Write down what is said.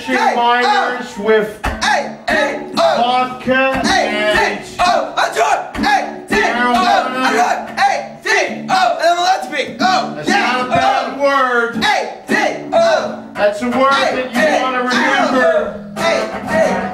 refreshing minors with vodka and marijuana. That's not a bad word. That's a word that you want to remember.